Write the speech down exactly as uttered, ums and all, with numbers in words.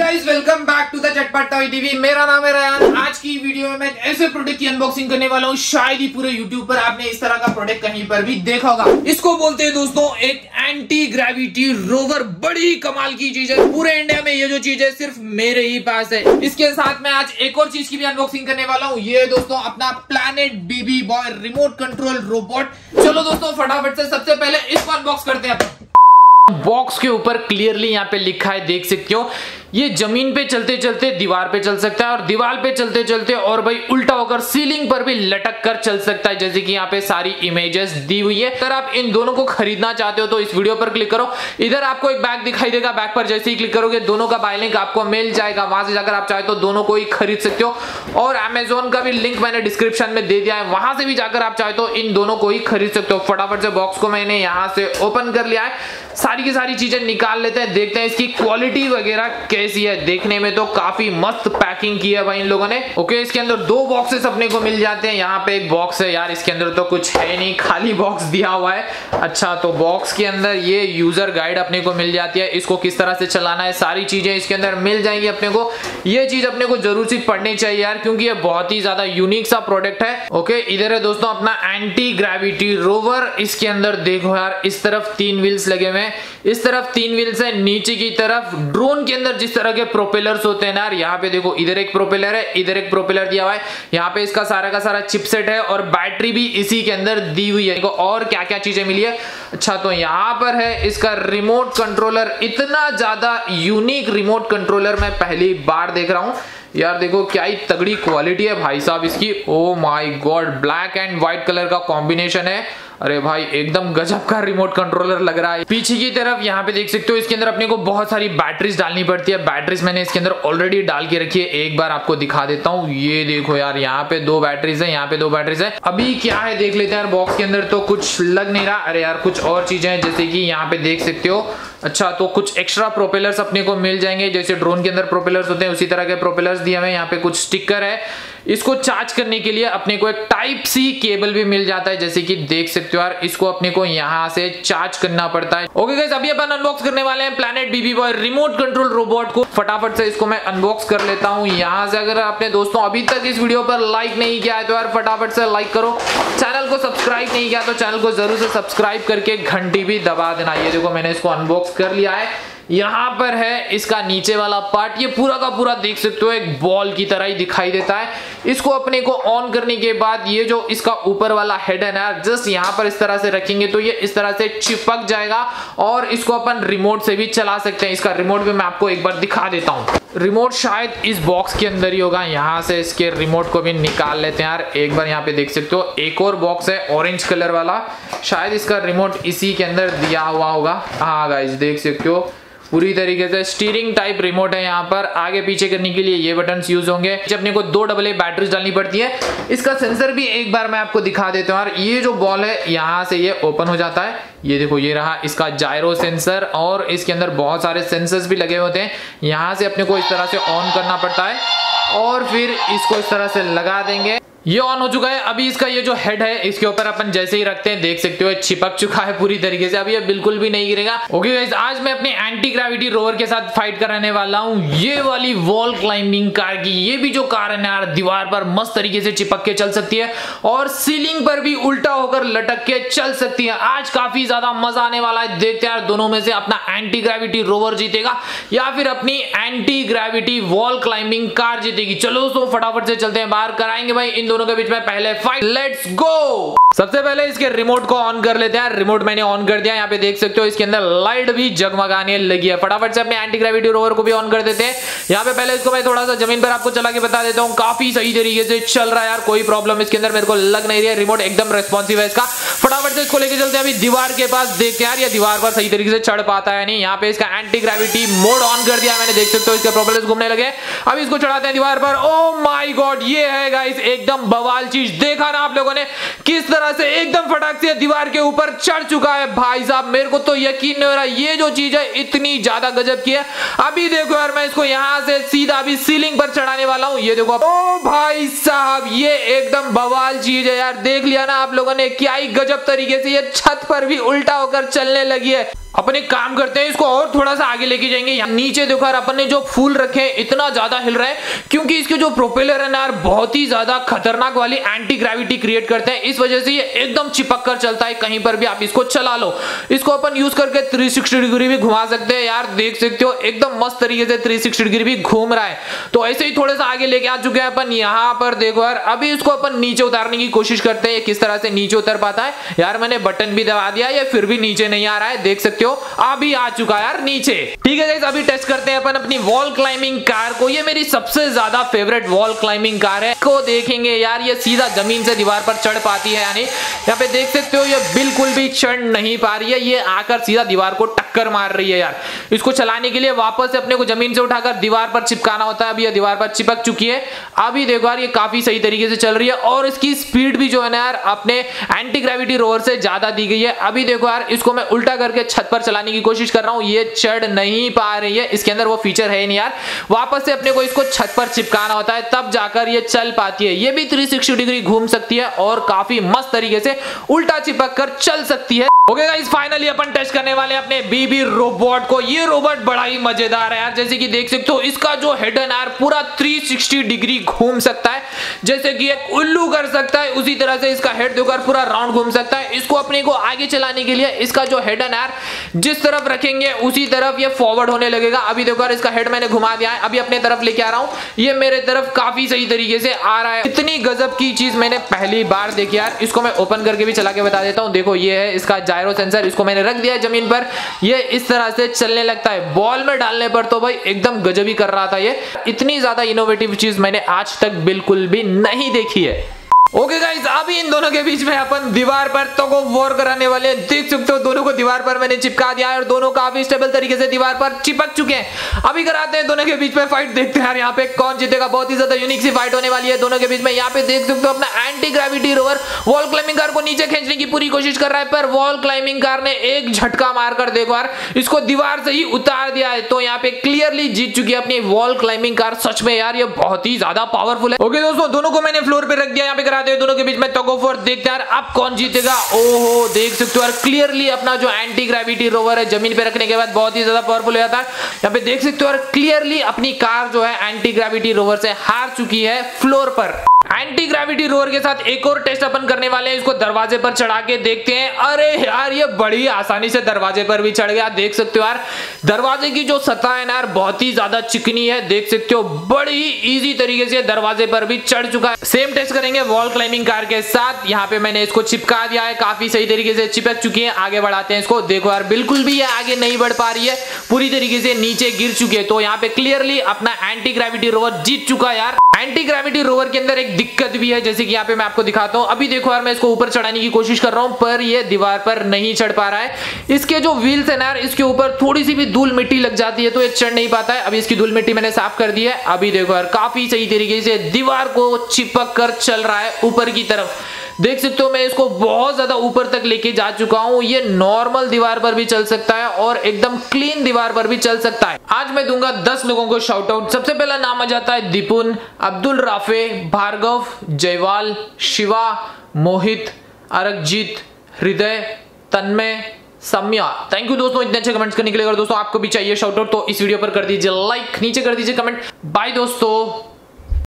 Guys, welcome back to the Chatpat Toy TV. मेरा नाम है रयान। आज की वीडियो में मैं ऐसे प्रोडक्ट की अनबॉक्सिंग करने वाला हूँ, शायद ही पूरे यूट्यूब पर आपने इस तरह का प्रोडक्ट कहीं पर भी देखा होगा। इसको बोलते हैं दोस्तों एक एंटी ग्रेविटी रोवर। बड़ी कमाल की चीज है। पूरे इंडिया में ये जो चीज है सिर्फ मेरे ही पास है। इसके साथ मैं आज एक और चीज की भी अनबॉक्सिंग करने वाला हूँ। ये दोस्तों अपना planet baby boy remote control robot. चलो दोस्तों फटाफट से सबसे पहले इसको अनबॉक्स करते हैं। बॉक्स के ऊपर क्लियरली यहाँ पे लिखा है, देख सकते हो। ये जमीन पे चलते चलते दीवार पे चल सकता है और दीवार पे चलते चलते और भाई उल्टा होकर सीलिंग पर भी लटक कर चल सकता है, जैसे कि यहाँ पे सारी इमेजेस दी हुई है। अगर आप इन दोनों को खरीदना चाहते हो तो इस वीडियो पर क्लिक करो। इधर आपको एक बैग दिखाई देगा, बैग पर जैसे ही क्लिक करोगे दोनों का बाय लिंक आपको मिल जाएगा। वहां से जाकर आप चाहे तो दोनों को ही खरीद सकते हो। और अमेजोन का भी लिंक मैंने डिस्क्रिप्शन में दे दिया है, वहां से भी जाकर आप चाहे तो इन दोनों को ही खरीद सकते हो। फटाफट से बॉक्स को मैंने यहाँ से ओपन कर लिया है। सारी की सारी चीजें निकाल लेते हैं, देखते हैं इसकी क्वालिटी वगैरह कैसी है। देखने में तो काफी मस्त पैकिंग की है भाई इन लोगों ने। ओके, इसके अंदर दो बॉक्सेस अपने को मिल जाते हैं। यहाँ पे एक बॉक्स है यार, इसके अंदर तो कुछ है नहीं, खाली बॉक्स दिया हुआ है। अच्छा, तो बॉक्स के अंदर ये यूजर गाइड अपने को मिल जाती है। इसको किस तरह से चलाना है सारी चीजें इसके अंदर मिल जाएंगी अपने को। ये चीज अपने को जरूर से पढ़नी चाहिए यार, क्योंकि ये बहुत ही ज्यादा यूनिक सा प्रोडक्ट है। ओके, इधर है दोस्तों अपना एंटी ग्रेविटी रोवर। इसके अंदर देखो यार, इस तरफ तीन व्हील्स लगे हुए हैं, इस तरफ तीन व्हील्स है, नीचे की तरफ ड्रोन के अंदर जिस तरह के प्रोपेलर्स होते हैं ना यार, यहाँ पे देखो इधर एक प्रोपेलर है, इधर एक प्रोपेलर दिया हुआ है। यहाँ पे इसका सारा का सारा चिपसेट है और बैटरी भी इसी के अंदर दी हुई है। देखो और क्या क्या चीजें मिली है। अच्छा, तो यहाँ पर है इसका रिमोट कंट्रोलर। इतना ज्यादा यूनिक रिमोट कंट्रोलर मैं पहली बार देख रहा हूँ यार। देखो क्या ही तगड़ी क्वालिटी है भाई साहब इसकी। Oh my God, black and white colour का कॉम्बिनेशन है। अरे भाई एकदम गजब का रिमोट कंट्रोलर लग रहा है। पीछे की तरफ यहाँ पे देख सकते हो, इसके अंदर अपने को बहुत सारी बैटरीज डालनी पड़ती है। बैटरीज मैंने इसके अंदर ऑलरेडी डाल के रखी है, एक बार आपको दिखा देता हूँ। ये देखो यार, यहाँ पे दो बैटरीज है, यहाँ पे दो बैटरीज है। अभी क्या है देख लेते हैं यार। बॉक्स के अंदर तो कुछ लग नहीं रहा। अरे यार कुछ और चीजें हैं, जैसे कि यहाँ पे देख सकते हो। अच्छा, तो कुछ एक्स्ट्रा प्रोपेलर्स अपने को मिल जाएंगे, जैसे ड्रोन के अंदर प्रोपेलर्स होते हैं उसी तरह के प्रोपेलर्स दिए हुए हैं। यहाँ पे कुछ स्टिकर है। इसको चार्ज करने के लिए अपने को एक टाइप सी केबल भी मिल जाता है, जैसे कि देख सकते हो यार। इसको अपने को यहाँ से चार्ज करना पड़ता है। ओके गाइस, अभी अपन अनबॉक्स करने वाले हैं planet baby boy remote control robot को। फटाफट से इसको मैं अनबॉक्स कर लेता हूँ यहाँ से। अगर आपने दोस्तों अभी तक इस वीडियो पर लाइक नहीं किया है तो यार फटाफट से लाइक करो। चैनल को सब्सक्राइब नहीं किया तो चैनल को जरूर से सब्सक्राइब करके घंटी भी दबा देना। ये देखो मैंने इसको अनबॉक्स कर लिया है। यहाँ पर है इसका नीचे वाला पार्ट। ये पूरा का पूरा देख सकते हो एक बॉल की तरह ही दिखाई देता है। इसको अपने को ऑन करने के बाद ये जो इसका ऊपर वाला हेड है ना, जस्ट यहाँ पर इस तरह से रखेंगे तो ये इस तरह से चिपक जाएगा और इसको अपन रिमोट से भी चला सकते हैं। इसका रिमोट भी मैं आपको एक बार दिखा देता हूँ। रिमोट शायद इस बॉक्स के अंदर ही होगा। यहाँ से इसके रिमोट को भी निकाल लेते हैं यार एक बार। यहाँ पे देख सकते हो एक और बॉक्स है ऑरेंज कलर वाला, शायद इसका रिमोट इसी के अंदर दिया हुआ होगा। हाँ गाइस, देख सकते हो पूरी तरीके से स्टीयरिंग टाइप रिमोट है। यहाँ पर आगे पीछे करने के लिए ये बटन्स यूज होंगे। अपने को दो डबल ए बैटरीज डालनी पड़ती है। इसका सेंसर भी एक बार मैं आपको दिखा देता हूँ यार। ये जो बॉल है यहाँ से ये ओपन हो जाता है। ये देखो ये रहा इसका जायरो सेंसर और इसके अंदर बहुत सारे सेंसर्स भी लगे होते हैं। यहाँ से अपने को इस तरह से ऑन करना पड़ता है और फिर इसको इस तरह से लगा देंगे। ये ऑन हो चुका है। अभी इसका ये जो हेड है इसके ऊपर अपन जैसे ही रखते हैं देख सकते हो चिपक चुका है पूरी तरीके से। अभी ये बिल्कुल भी नहीं गिरेगा। ओके गाइस, आज मैं अपने एंटी ग्रेविटी रोवर के साथ फाइट कराने वाला हूँ ये वाली वॉल क्लाइंबिंग कार की। ये भी जो कार है ना यार, दीवार पर मस्त तरीके से चिपक के चल सकती है और सीलिंग पर भी उल्टा होकर लटक के चल सकती है। आज काफी ज्यादा मजा आने वाला है। देखते हैं यार दोनों में से अपना एंटी ग्रेविटी रोवर जीतेगा या फिर अपनी anti gravity wall climbing car जीतेगी। चलो दोस्तों फटाफट से चलते हैं, बाहर कराएंगे भाई इन दोनों के बीच में पहले फाइट। Let's go. सबसे पहले इसके रिमोट को ऑन कर लेते हैं। रिमोट मैंने ऑन कर दिया। यहाँ पे देख सकते हो इसके अंदर लाइट भी जगमगाने लगी है। फटाफट से अपने एंटी ग्रेविटी रोवर को भी ऑन कर देते हैं। यहाँ पे पहले इसको मैं थोड़ा सा जमीन पर आपको चला के बता देता हूँ। काफी सही तरीके से चल रहा है यार, कोई प्रॉब्लम इसके अंदर मेरे को लग नहीं रही है। रिमोट एकदम रेस्पॉन्सिव है इसका। फटाफट से इसको लेके चलते हैं अभी दीवार के पास। देखते हैं यार ये दीवार पर सही तरीके से चढ़ पाता है नहीं। यहाँ पे इसका एंटी ग्रेविटी मोड ऑन कर दिया मैंने, देख सकते हो इसके प्रोपेलर्स घूमने लगे। अभी इसको चढ़ाते हैं दीवार पर। ओ माय गॉड, ये है गाइस एकदम बवाल चीज। देखा ना आप लोगों ने किस तरह से एकदम फटाक से दीवार के ऊपर चढ़ चुका है भाई साहब। मेरे को तो यकीन नहीं हो रहा ये जो चीज है इतनी ज्यादा गजब की है। अभी देखो यार, मैं इसको यहां से सीधा अभी सीलिंग पर चढ़ाने वाला हूं। ये देखो, ओ भाई साहब ये एकदम बवाल चीज है यार। देख लिया ना आप लोगों ने, क्या ही गजब तरीके से ये छत पर भी उल्टा होकर चलने लगी है। अपन एक काम करते हैं, इसको और थोड़ा सा आगे लेके जाएंगे। यहाँ नीचे देखो यार, अपन ने जो फूल रखे हैं इतना ज्यादा हिल रहा है क्योंकि इसके जो प्रोपेलर है ना यार बहुत ही ज्यादा खतरनाक वाली एंटी ग्रेविटी क्रिएट करते हैं। इस वजह से ये एकदम चिपक कर चलता है, कहीं पर भी आप इसको चला लो। इसको अपन यूज करके थ्री सिक्सटी डिग्री भी घुमा सकते हैं यार, देख सकते हो एकदम मस्त तरीके से थ्री सिक्सटी डिग्री भी घूम रहा है। तो ऐसे ही थोड़ा सा आगे लेके आ चुके हैं अपन। यहाँ पर देखो यार, अभी इसको अपन नीचे उतारने की कोशिश करते हैं, किस तरह से नीचे उतर पाता है। यार मैंने बटन भी दबा दिया, ये फिर भी नीचे नहीं आ रहा है, देख सकते हो अभी आ चुका है यार नीचे। ठीक है गाइस, अभी टेस्ट करते हैं अपन अपनी वॉल क्लाइंबिंग कार को। ये मेरी सबसे ज्यादा फेवरेट वॉल क्लाइंबिंग कार है। को देखेंगे यार, ये सीधा जमीन से दीवार पर चढ़ पाती है, यानी यहाँ पे देख सकते हो ये बिल्कुल भी चढ़ नहीं पा रही है, ये आकर सीधा दीवार को टक्कर मार रही है यार। इसको चलाने के लिए वापस से अपने को जमीन से उठाकर दीवार पर चिपकाना होता है। अभी ये दीवार पर चिपक चुकी है। अभी देखो यार, ये काफी सही तरीके से चल रही है और इसकी स्पीड भी जो है ना यार अपने एंटी ग्रेविटी रोवर से ज्यादा दी गई है। अभी देखो यार, इसको मैं उल्टा करके छत पर चलाने की कोशिश कर रहा हूं, ये चढ़ नहीं पा रही है, इसके अंदर वो फीचर है नहीं यार। वापस से अपने को इसको छत पर चिपकाना होता है, तब जाकर ये चल पाती है। ये भी थ्री सिक्सटी डिग्री घूम सकती है और काफी मस्त तरीके से उल्टा चिपक कर चल सकती है। ओके गाइस, फाइनली अपन टेस्ट करने वाले हैं अपने बीबी रोबोट को। ये रोबोट बड़ा ही मजेदार है यार, जैसे कि देख सकते हो इसका जो हेड है यार पूरा थ्री सिक्सटी डिग्री घूम सकता है, जैसे कि एक उल्लू कर सकता है उसी तरह से इसका हेड देखो पूरा राउंड घूम सकता है। इसको अपने को आगे चलाने के लिए इसका जो हेड है यार जिस तरफ रखेंगे उसी तरफ ये फॉरवर्ड होने लगेगा। अभी देखो यार, इसका हेड मैंने घुमा दिया है, अभी अपने तरफ लेके आ रहा हूं, ये मेरे तरफ काफी सही तरीके से आ रहा है। इतनी गजब की चीज मैंने पहली बार देखी यार। इसको मैं ओपन करके भी चला के बता देता हूं। देखो ये है इसका जायरो सेंसर, इसको मैंने रख दिया है जमीन पर, ये इस तरह से चलने लगता है। बॉल में डालने पर तो भाई एकदम गजबी कर रहा था ये। इतनी ज्यादा इनोवेटिव चीज मैंने आज तक बिल्कुल भी नहीं देखी है। ओके गाइस, अभी इन दोनों के बीच में अपन दीवार पर टग ऑफ वॉर कराने वाले हैं। देख सकते हो दोनों को दीवार पर मैंने चिपका दिया है और दोनों काफी स्टेबल तरीके से दीवार पर चिपक चुके हैं। अभी कराते हैं दोनों के बीच में फाइट, देखते हैं यार यहाँ पे कौन जीतेगा। बहुत ही ज्यादा यूनिक सी फाइट होने वाली है दोनों के बीच में। यहाँ पे देख सकते हो अपना anti gravity rover wall climbing car को नीचे खींचने की पूरी कोशिश कर रहा है, पर वॉल क्लाइंबिंग कार ने एक झटका मारकर देखो यार इसको दीवार से ही उतार दिया है। तो यहाँ पे क्लियरली जीत चुकी है अपनी वॉल क्लाइंबिंग कार। सच में यार ये बहुत ही ज्यादा पावरफुल है। ओके दोस्तों, दोनों को मैंने फ्लोर पे रख दिया, यहाँ पे कराते हैं दोनों के बीच में टग ऑफ वॉर। देखते हैं यार अब कौन जीतेगा। ओहो, देख सकते हो यार क्लियरली अपना जो एंटी ग्रेविटी रोवर है जमीन पे रखने के बाद बहुत ही ज्यादा पावरफुल हो जाता है। यहाँ पे देख सकते हो यार क्लियरली अपनी कार जो है एंटी ग्रेविटी रोवर से हार चुकी है फ्लोर पर। एंटी ग्रेविटी रोवर के साथ एक और टेस्ट अपन करने वाले हैं, इसको दरवाजे पर चढ़ा के देखते हैं। अरे यार ये बड़ी आसानी से दरवाजे पर भी चढ़ गया। देख सकते हो यार दरवाजे की जो सतह है ना यार बहुत ही ज्यादा चिकनी है, देख सकते हो बड़ी ही इजी तरीके से दरवाजे पर भी चढ़ चुका है। सेम टेस्ट करेंगे वॉल क्लाइंबिंग कार के साथ। यहाँ पे मैंने इसको चिपका दिया है, काफी सही तरीके से चिपक चुकी है। आगे बढ़ाते हैं इसको। देखो यार बिल्कुल भी ये आगे नहीं बढ़ पा रही है, पूरी तरीके से नीचे गिर चुकी है। तो यहाँ पे क्लियरली अपना एंटी ग्रेविटी रोवर जीत चुका है यार। एंटी ग्रेविटी रोवर के अंदर एक दिक्कत भी है, जैसे कि यहाँ पे मैं आपको दिखाता हूँ। अभी देखो यार मैं इसको ऊपर चढ़ाने की कोशिश कर रहा हूँ पर ये दीवार पर नहीं चढ़ पा रहा है। इसके जो व्हील्स है ना यार इसके ऊपर थोड़ी सी भी धूल मिट्टी लग जाती है तो ये चढ़ नहीं पाता है। अभी इसकी धूल मिट्टी मैंने साफ कर दी है। अभी देखो यार काफी सही तरीके से दीवार को चिपक कर चल रहा है ऊपर की तरफ। देख सकते हो मैं इसको बहुत ज्यादा ऊपर तक लेके जा चुका हूं। ये नॉर्मल दीवार पर भी चल सकता है और एकदम क्लीन दीवार पर भी चल सकता है। आज मैं दूंगा दस लोगों को शाउट आउट। सबसे पहला नाम आ जाता है दीपुन, अब्दुल राफे, भार्गव, जयवाल, शिवा, मोहित, अरकजीत, हृदय, तन्मय, सम्या। थैंक यू दोस्तों इतने अच्छे कमेंट्स करने के लिए। अगर दोस्तों आपको भी चाहिए शाउट आउट तो इस वीडियो पर कर दीजिए लाइक, नीचे कर दीजिए कमेंट। बाय दोस्तों।